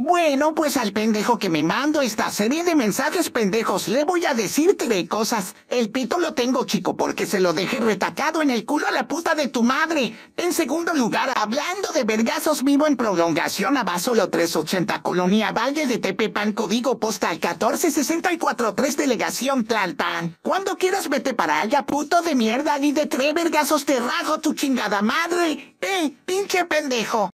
Bueno, pues al pendejo que me mando esta serie de mensajes pendejos le voy a decir tres cosas. El pito lo tengo chico porque se lo dejé retacado en el culo a la puta de tu madre. En segundo lugar, hablando de vergazos, vivo en prolongación Abasolo 380 Colonia Valle de Tepepan, código postal 14643 delegación Tlalpan. Cuando quieras vete para allá, puto de mierda, y de tres vergazos te rajo tu chingada madre. Pinche pendejo.